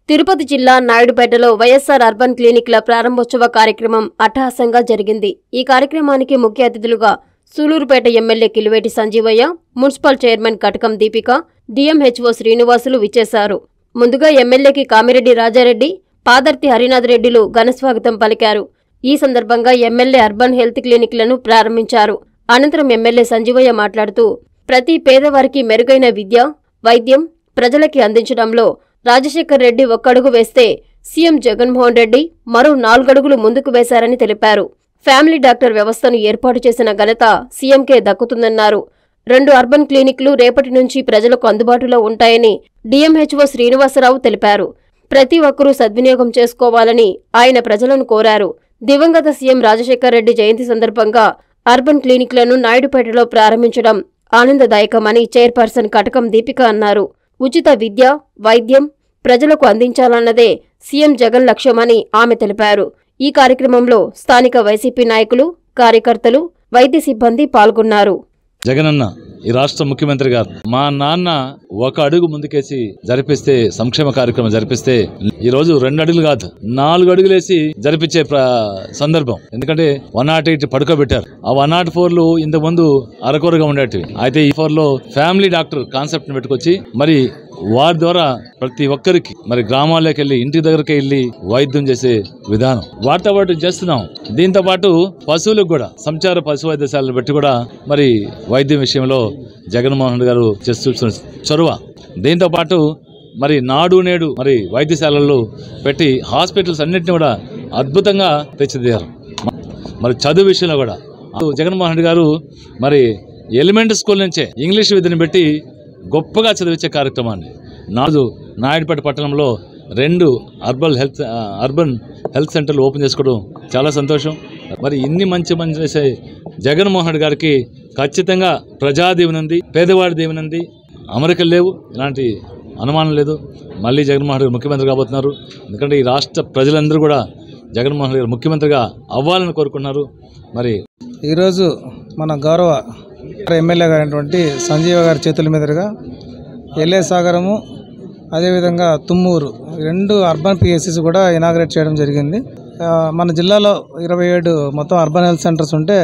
తిరుపతి జిల్లా నాయుడుపేటలో వైఎస్ఆర్ అర్బన్ క్లినిక్ల ప్రారంభోత్సవ కార్యక్రమం అట్టహాసంగా జరిగింది. ఈ కార్యక్రమానికి ముఖ్య అతిథులుగా Sullurpeta MLA Kiliveti Sanjeevaiah, municipal chairman Katakam Deepika, DMHO Srinivasulu విచ్చేశారు. ముందుగా ఎమ్మెల్యేకి కామిరెడ్డి రాజారెడ్డి, పాదర్తి హరినాథ్ రెడ్డిలు ఘనస్వాగతం పలికారు. ఈ సందర్భంగా ఎమ్మెల్యే అర్బన్ హెల్త్ క్లినిక్లను ప్రారంభించారు. అనంతరం ఎమ్మెల్యే సంజీవయ్య మాట్లాడుతూ ప్రతి పేదవారికి మెరుగైన విద్య, వైద్యం ప్రజలకి అందించడంలో రాజశేఖర్ రెడ్డి ఒక్కడుగు వేస్తే సీఎం జగన్మోహన్ రెడ్డి మరో 4 అడుగులు ముందుకు వేశారని తెలిపారు. ఫ్యామిలీ డాక్టర్ వ్యవస్థను ఏర్పాటు చేసిన ఘనత సీఎంకే దక్కుతుందన్నారు. 2 అర్బన్ క్లినిక్లు రేపటి నుంచి ప్రజలకు అందుబాటులో ఉంటాయని డిఎంహెచ్ఓ శ్రీనివాసరావు తెలిపారు. ప్రతి ఒక్కరూ సద్వినియోగం చేసుకోవాలని ఆయన ప్రజలను కోరారు. దివంగత సీఎం రాజశేఖర్ రెడ్డి జయంతి సందర్భంగా అర్బన్ క్లినిక్లను నాయుడుపేటలో ప్రారంభించడం ఆనందదాయకమని చైర్పర్సన్ కటకం దీపిక అన్నారు. ఉచిత విద్య, వైద్యం ప్రజలకు అందించాలన్నదే సీఎం జగన్ లక్ష్యమని ఆమె తెలిపారు. ఈ కార్యక్రమంలో స్థానిక వైసీపీ నాయకులు, కార్యకర్తలు, వైద్య సిబ్బంది పాల్గొన్నారు. జగనన్న ఈ రాష్ట్ర ముఖ్యమంత్రి గారు మా నాన్న ఒక అడుగు ముందుకేసి జరిపిస్తే, సంక్షేమ కార్యక్రమం జరిపిస్తే ఈ రోజు 2 అడుగులు కాదు 4 అడుగులేసి జరిపించే సందర్భం. ఎందుకంటే 108 పడుకోబెట్టారు. ఆ 104లు ఇంతకు ముందు అరకొరగా ఉండేటివి. అయితే ఈ 4లో ఫ్యామిలీ డాక్టర్ కాన్సెప్ట్ ని పెట్టుకొచ్చి మరి వారి ద్వారా ప్రతి ఒక్కరికి మరి గ్రామాల్లోకి వెళ్ళి ఇంటి దగ్గరికి వెళ్ళి వైద్యం చేసే విధానం వాటితో పాటు చేస్తున్నాం. దీంతో పాటు పశువులకు కూడా సంచార పశు వైద్యశాలను పెట్టి కూడా మరి వైద్యం విషయంలో జగన్మోహన్ రెడ్డి గారు చేస్తున్న చొరవ. దీంతో పాటు మరి నాడు నేడు మరి వైద్యశాలల్లో పెట్టి హాస్పిటల్స్ అన్నింటినీ కూడా అద్భుతంగా తెచ్చిదిగారు. మరి చదువు విషయంలో కూడా జగన్మోహన్ రెడ్డి గారు మరి ఎలిమెంటరీ స్కూల్ నుంచే ఇంగ్లీష్ విద్యను పెట్టి గొప్పగా చదివించే కార్యక్రమాన్ని నాయుడుపేట పట్టణంలో 2 అర్బన్ హెల్త్ సెంటర్లు ఓపెన్ చేసుకోవడం చాలా సంతోషం. మరి ఇన్ని మంచి చేసే జగన్మోహన్ రెడ్డి గారికి ఖచ్చితంగా ప్రజా దీవెన ఉంది, పేదవాడి దీవెన ఉంది. అమెరికలు లేవు, ఇలాంటి అనుమానం లేదు. మళ్ళీ జగన్మోహన్ రెడ్డి ముఖ్యమంత్రి కాబోతున్నారు. ఎందుకంటే ఈ రాష్ట్ర ప్రజలందరూ కూడా జగన్మోహన్ రెడ్డి గారు ముఖ్యమంత్రిగా అవ్వాలని కోరుకున్నారు. మరి ఈరోజు మన గౌరవ ఎమ్మెల్యే గారైనటువంటి సంజీవ గారి చేతుల మీదుగా ఎల్ఏ సాగరము, అదేవిధంగా తుమ్మూరు 2 అర్బన్ పిఎస్సీస్ కూడా ఇనాగ్రేట్ చేయడం జరిగింది. మన జిల్లాలో 27 మొత్తం అర్బన్ హెల్త్ సెంటర్స్ ఉంటే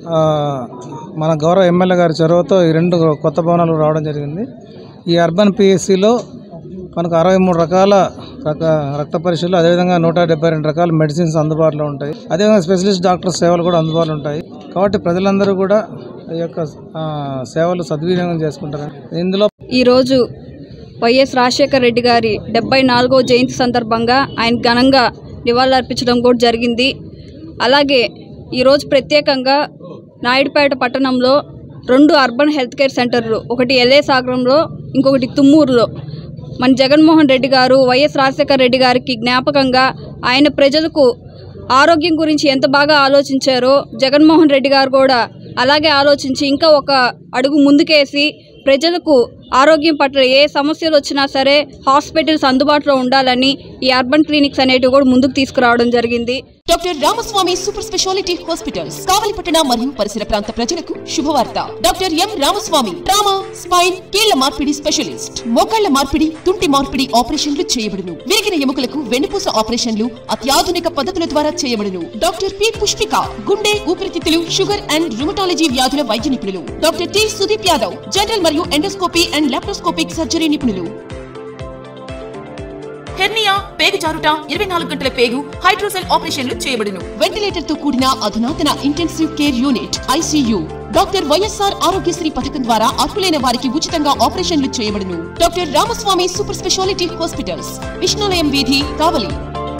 మన గౌరవ ఎమ్మెల్యే గారి చొరవతో ఈ 2 కొత్త భవనాలు రావడం జరిగింది. ఈ అర్బన్ పిఎస్సీలో మనకు 63 రకాల రక్త పరీక్షలు, అదేవిధంగా 172 రకాల మెడిసిన్స్ అందుబాటులో ఉంటాయి. అదేవిధంగా స్పెషలిస్ట్ డాక్టర్ సేవలు కూడా అందుబాటులో ఉంటాయి. కాబట్టి ప్రజలందరూ కూడా ఈ యొక్క సేవలు సద్వినియోగం చేసుకుంటారు. ఇందులో ఈరోజు వైఎస్ రాజశేఖర్ రెడ్డి గారి 74వ జయంతి సందర్భంగా ఆయన ఘనంగా నివాళులర్పించడం కూడా జరిగింది. అలాగే ఈరోజు ప్రత్యేకంగా నాయుడుపేట పట్టణంలో 2 అర్బన్ హెల్త్ కేర్ సెంటర్లు, ఒకటి ఎల్ఏ సాగరంలో, ఇంకొకటి తుమ్మూరులో మన జగన్మోహన్ రెడ్డి గారు వైఎస్ రాజశేఖర్ రెడ్డి గారికి జ్ఞాపకంగా ఆయన ప్రజలకు ఆరోగ్యం గురించి ఎంత బాగా ఆలోచించారో జగన్మోహన్ రెడ్డి గారు కూడా అలాగే ఆలోచించి ఇంకా ఒక అడుగు ముందుకేసి ప్రజలకు ఆరోగ్యం పట్ల ఏ సమస్యలు వచ్చినా సరే హాస్పిటల్స్ అందుబాటులో ఉండాలని ఈ అర్బన్ క్లినిక్స్ అనేటివి కూడా ముందుకు తీసుకురావడం జరిగింది. Doctor Ramaswamy super speciality hospitals కావలిపట్టణ మరియు పరిసర ప్రాంత ప్రజలకు శుభవార్త. Doctor M Ramaswamy trauma, spine, కీళ్ల మార్పిడి స్పెషలిస్ట్. మోకాళ్ల మార్పిడి, తుంటి మార్పిడి ఆపరేషన్లు చేయబడును. విరిగిన ఎముకలకు వెన్నుపూస ఆపరేషన్లు అత్యాధునిక పద్ధతుల ద్వారా చేయబడును. డాక్టర్ పి పుష్పిక గుండె, ఊపిరితిత్తులు, షుగర్ అండ్ రుమటాలజీ వ్యాధుల వైద్య నిపుణులు. Doctor T Sudeep Yadav general మరియు ఎండోస్కోపీ అండ్ లాప్రోస్కోపిక్ సర్జరీ నిపుణులు. హెర్నియా, పేగు జారుట, 24 గంటల పేగు, హైడ్రోసెల్ ఆపరేషన్లు చేయబడును. వెంటిలేటర్ తో కూడిన అధునాతన intensive care unit ICU. Doctor YSR Aarogyasri పథకం ద్వారా అర్హులైన వారికి ఉచితంగా ఆపరేషన్లు చేయబడును. Doctor Ramaswamy super speciality hospitals, Vishnulayam వీధి, కావలి.